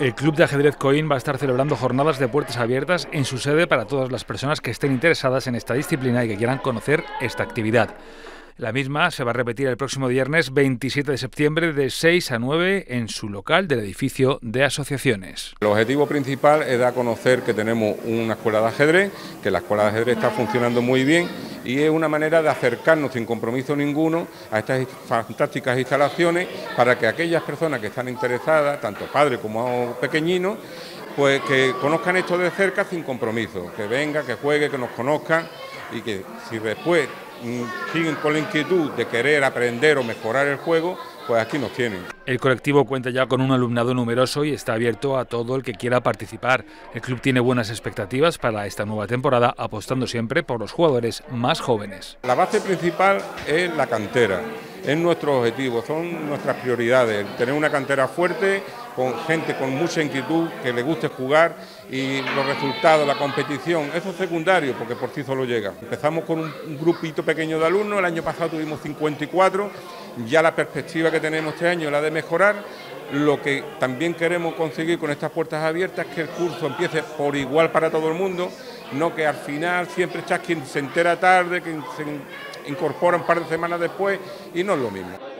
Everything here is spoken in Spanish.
El Club de Ajedrez Coín va a estar celebrando jornadas de puertas abiertas en su sede para todas las personas que estén interesadas en esta disciplina y que quieran conocer esta actividad. La misma se va a repetir el próximo viernes 27 de septiembre de 6 a 9 en su local del edificio de asociaciones. El objetivo principal es dar a conocer que tenemos una escuela de ajedrez, que la escuela de ajedrez está funcionando muy bien y es una manera de acercarnos sin compromiso ninguno a estas fantásticas instalaciones para que aquellas personas que están interesadas, tanto padres como pequeñinos, pues que conozcan esto de cerca sin compromiso, que venga, que juegue, que nos conozcan y que si después siguen con la inquietud de querer aprender o mejorar el juego, pues aquí nos tienen. El colectivo cuenta ya con un alumnado numeroso y está abierto a todo el que quiera participar. El club tiene buenas expectativas para esta nueva temporada, apostando siempre por los jugadores más jóvenes. La base principal es la cantera, es nuestro objetivo, son nuestras prioridades, tener una cantera fuerte, con gente con mucha inquietud, que le guste jugar y los resultados, la competición, eso es secundario porque por sí solo llega. Empezamos con un grupito pequeño de alumnos, el año pasado tuvimos 54, ya la perspectiva que tenemos este año es la de mejorar. Lo que también queremos conseguir con estas puertas abiertas es que el curso empiece por igual para todo el mundo, no que al final siempre está quien se entera tarde, quien se incorpora un par de semanas después y no es lo mismo.